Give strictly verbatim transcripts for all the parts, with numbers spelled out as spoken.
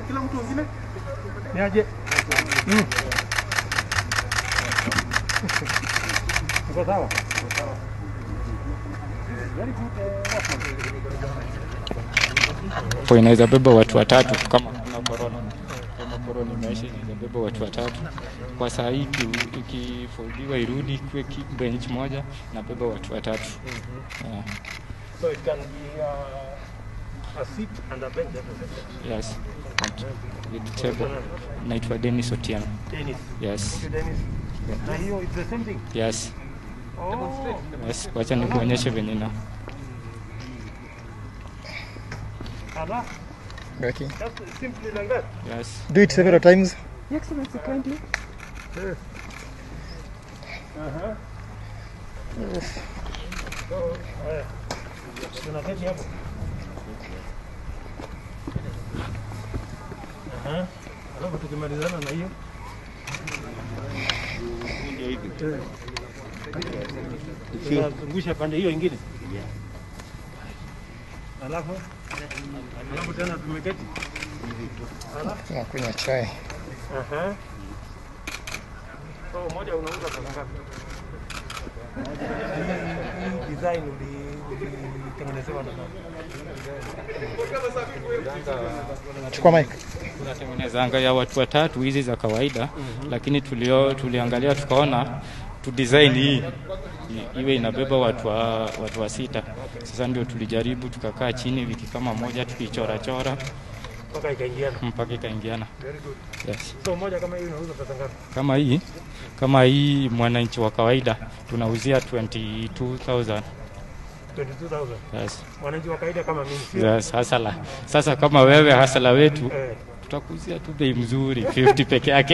kila mtu mwingine. Ni aje? Mm. Uko sawa? Kwa inaweza beba watu watatu kama kuna corona. Kama corona imeisha inaweza beba watu watatu. Kwa saa hii ikifoldiwa irudi kwa bench moja na beba watu watatu. Yeah. So it can be uh, a seat and a bench. Yes. And with the table. Naitwa Dennis Otieno. Dennis. Yes. Okay, Dennis. Yeah. Na hiyo it's the same thing. Yes. Oh. Yes. Wacha nikuonyeshe venye na. Ala. Okay. Just simply like that. Yes. Do it several times. Your Excellency, kindly. Yes. Uh-huh. Yes. So, uh, tunaketi hapo. Aha. Alafu tukimalizana na hiyo. Ndio hivi. Tunazungusha pande hiyo nyingine. Alafu alafu tena tumeketi. Alafu tunakunywa chai. Aha. So moja unauza pesa ngapi? Design ulitengenezewa na nani? Chukua mic. Tunatengenezanga ya watu watatu hizi za kawaida, mm-hmm. Lakini tulio tuliangalia tukaona tu design hii iwe inabeba watu wa, watu wa sita. Sasa ndio tulijaribu tukakaa chini wiki kama moja tukichora chora mpaka ikaingiana. Mpaka ikaingiana. Very good. Yes. So moja kama hii unauza pesa ngapi? Kama hii kama hii mwananchi wa kawaida tunauzia twenty-two thousand. twenty-two thousand. Yes. Mwananchi wa kawaida kama mimi. Yes, hasala. Sasa kama wewe hasala wetu eh. Tutakuzia tu bei mzuri fifty peke yake.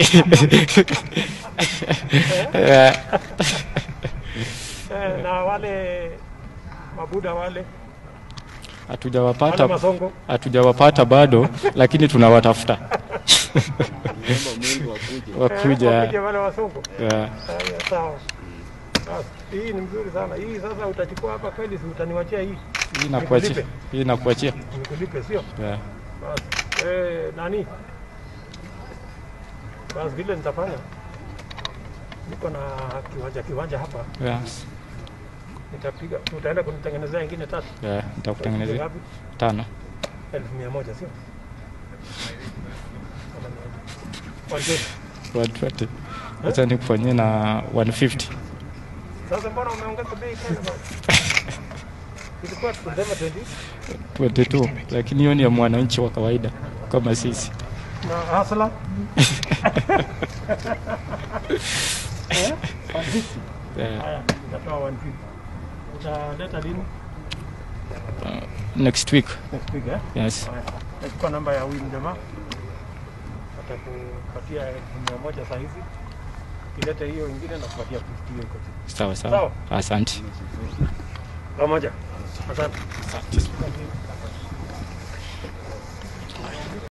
eh, na wale mabuda wale hatujawapata hatujawapata bado, lakini tunawatafuta. Wakuja wale wasongo. Yeah. Sawa. Hii ni mzuri sana. Hii sasa utachukua hapa kweli, si utaniwachia hii? Hii nakuachia. Hii nakuachia. Nikulipe sio? Yeah. Bas. Eh, nani? Bas vile nitafanya. Niko na kiwanja kiwanja hapa. Yes. Nitapiga, utaenda kunitengenezea nyingine tatu. Yeah, nitakutengenezea tano. elfu mia moja sio? one twenty. Acha nikufanyie na one fifty. Sasa mbona umeongeza bei tena bwana? Ilikuwa tunasema twenty-two, lakini hiyo ni ya mwananchi wa kawaida kama sisi. Na hasla? Eh? one fifty. Yeah. Haya, nitatoa one fifty. Utaleta lini? Uh, next week. Next week, eh? Yes. Nachukua namba ya huyu jamaa. Atakupatia mia moja saa hizi. Kileta hiyo nyingine na kupatia fifty hiyo iko. Sawa sawa. Asante. Pamoja. Asante. Asante.